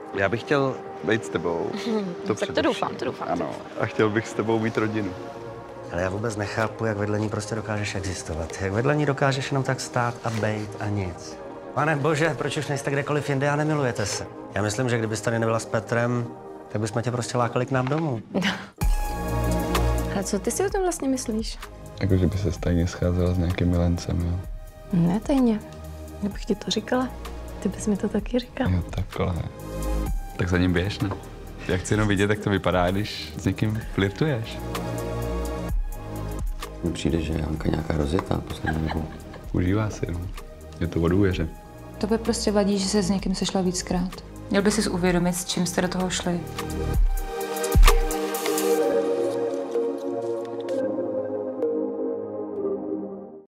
Já bych chtěl být s tebou. Tak to doufám. Ano, a chtěl bych s tebou mít rodinu. Ale já vůbec nechápu, jak vedle ní prostě dokážeš existovat. Jak vedle ní dokážeš jenom tak stát a bejt a nic. Pane bože, proč už nejste kdekoliv jinde a nemilujete se? Já myslím, že kdybyste tady nebyla s Petrem, tak bychom tě prostě lákali k nám domů. A co ty si o tom vlastně myslíš? Jako, že by se stejně scházela s nějakým milencem, jo? Ne, tajně. Kdybych ti to říkala, ty bys mi to taky říkal. Jo, takhle. Tak za ním běž, ne? Já chci jenom vidět, jak to vypadá, když s někým flirtuješ. Mně přijde, že je Janka nějaká rozjetá poslední dobou. Užívá si, no. Je to o důvěře. Tobě prostě vadí, že se s někým sešla víckrát. Měl by si uvědomit, s čím jste do toho šli.